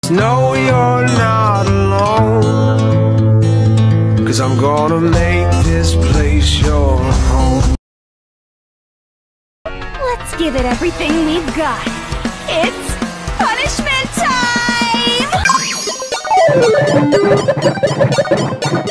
Just know you're not alone, 'cause I'm gonna make this place your home. Let's give it everything we've got. It's punishment time!